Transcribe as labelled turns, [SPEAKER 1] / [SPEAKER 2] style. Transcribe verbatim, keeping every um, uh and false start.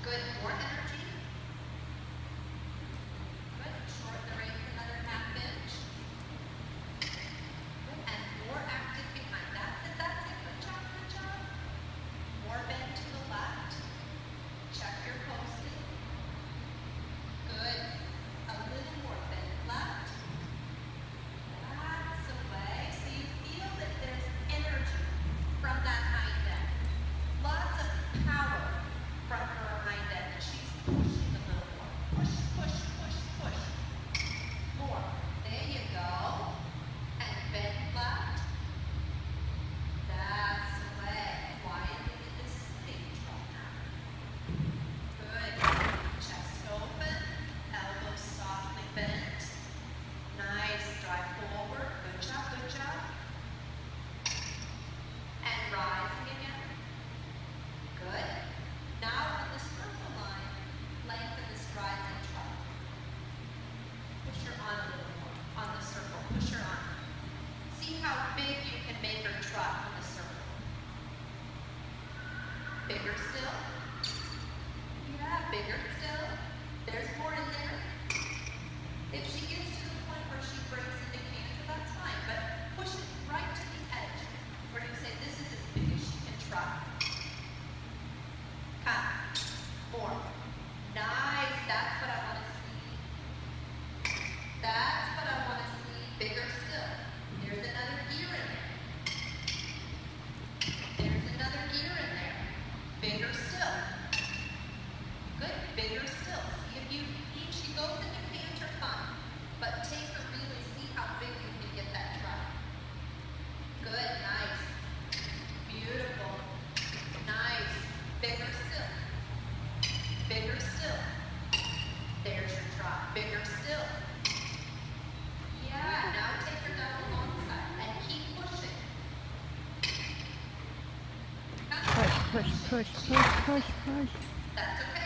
[SPEAKER 1] Good. More energy. Good. Shorten the reins another half inch. Good. And more active behind. That's it. That's it. Good job. Good job. More bend to the left. Check your posting. Good. A little more bend left. That's the way. So you feel that there's energy from that hind end. Lots of power from her hind end. She's pushing a little more. Push, push, push, push. More. There you go. And bend left. That's the way. Quietly in this sitting trot now. Good. Chest open. Elbows softly bent. Nice. Drive forward. Good job, good job. And rising again. Good. Now on the circle line, lengthen the strides and trot. Push her on a little more. On the circle. Push her on. See how big you can make her trot on the circle. Bigger still. Yeah, bigger still. There's more in there. If she gets to the point where she breaks into canter, that's fine, but push it right to the edge. Where you say this is as big as she can trot. Come. More. Nice. That's what I want to see. That's what I want to see. Bigger still. There's another gear in there. There's another gear in there. Bigger still. Good. Bigger still. See if you, if she goes into canter, fine. But take her really, see how big you can get that trot. Good. Nice. Beautiful. Nice. Bigger still. Bigger still. There's your trot. Bigger still. Yeah, now take her down alongside and keep pushing.
[SPEAKER 2] Push, push, push, push, push, push.
[SPEAKER 1] That's okay.